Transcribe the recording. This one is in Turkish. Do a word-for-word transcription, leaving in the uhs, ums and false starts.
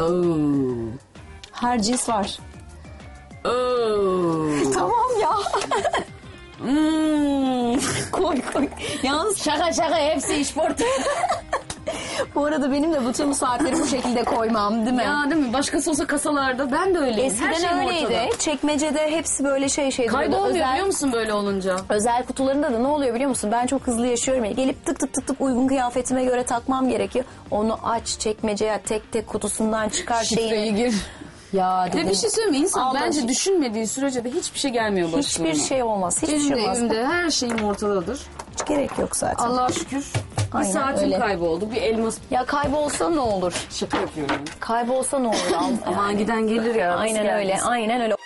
Oo. Her cins var. Oo. Tamam ya. Hmm. Koy koy. Yalnız Şaka şaka hepsi işportu. bu arada benim de bütün bu saatleri bu şekilde koymam değil mi? Ya değil mi? Başkası olsa kasalarda ben de öyleyim. Her Eskiden şeyim öyleydi. ortada. Çekmecede hepsi böyle şey şey. Kaybolmuyor özel, biliyor musun böyle olunca? özel kutularında da ne oluyor biliyor musun? Ben çok hızlı yaşıyorum ya. Gelip tık tık tık tık uygun kıyafetime göre takmam gerekiyor. Onu aç çekmeceye tek tek kutusundan çıkar Şifreyi şeyini. gir. Ya dedim. Ya bir şey söyleyeyim mi? İnsan Allah bence aşkına. düşünmediği sürece de hiçbir şey gelmiyor başına. Hiçbir şey olmaz. Hiçbir Benim şey de olmaz. evimde her şeyim ortadadır. Hiç gerek yok zaten. Allah'a şükür. Aynen bir saatim öyle. kayboldu. Bir elmas Ya kaybolsa ne olur? şaka yapıyorum. Kaybolsa ne olur? Aman giden gelir ya. Aynen nasıl öyle. gelmesin? Aynen öyle.